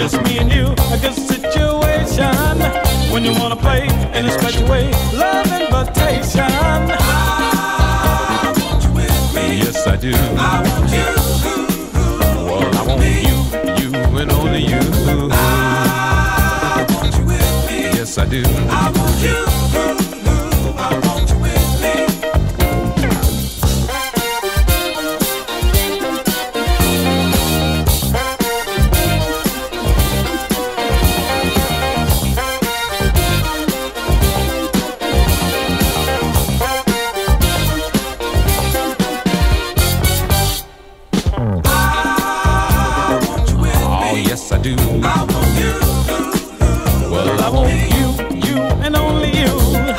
just me and you, a good situation. When you wanna play in a special way, love invitation. I want you with me. Yes, I do. I want you. Well, I want you and only you. I want you with me. Yes, I do. I want you. I want you with me. Yes, I do. I want you. Well, I want you and only you.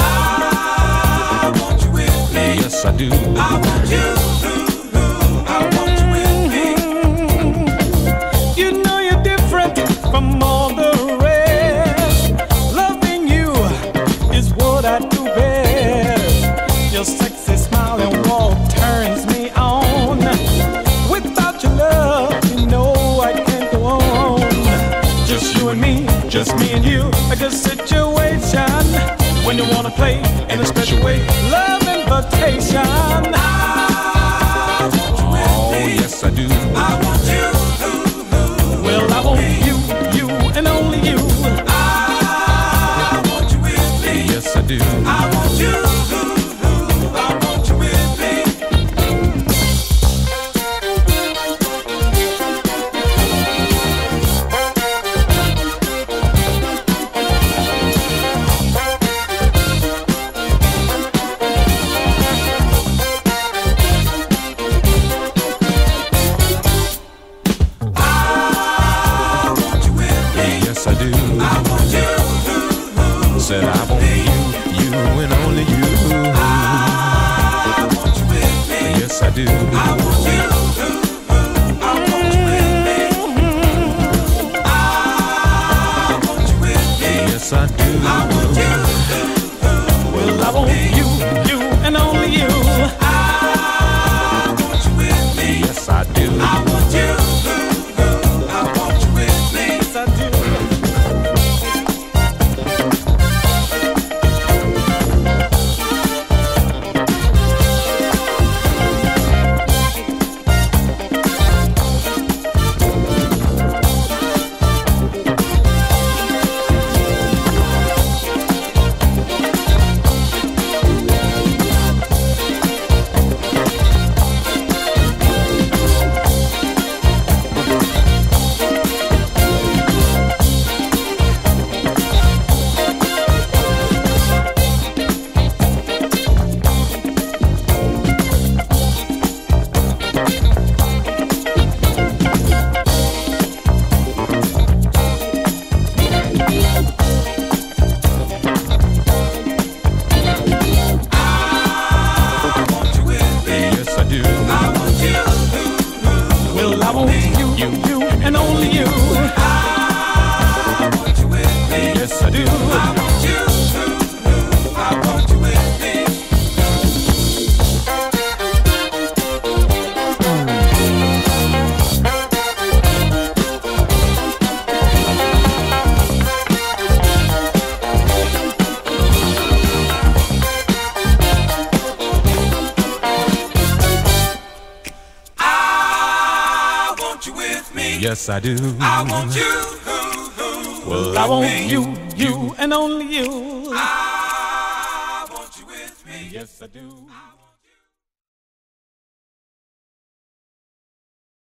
I want you with me. Yes, I do. I want you. I want you with me. You know you're different from all the rest. Loving you is what I do best. Your sexy smile and walk turns me on. Without your love, you know I can't go on. Just you and me, just me and you, a good situation. When you wanna play in a special way, love invitation. I want you with me. Yes, I do. I want you. Well, I want you and only you. I want you with me. Yes, I do. I want you. I want you with me. Yes, I do. I want you. Said I want you and only you. I want you with me. Yes, I do. I want you. I want you with me. I want you with me. Yes, I do. I want you. Well, I want you and only you. I want you with me. Yes, I do. I want you. I want you with me. Yes, I do. You and only you. I want you with me. Yes, I do. I want you. I want you with me. Yes, I do. I want you. Well, I want you and only you. I want you with me. Yes, I do.